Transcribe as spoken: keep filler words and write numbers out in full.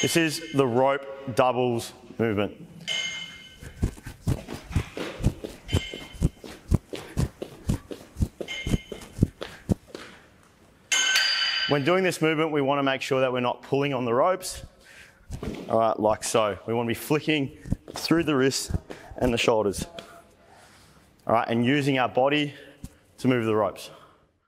This is the rope doubles movement. When doing this movement, we want to make sure that we're not pulling on the ropes, all right, like so. We want to be flicking through the wrists and the shoulders, all right, and using our body to move the ropes.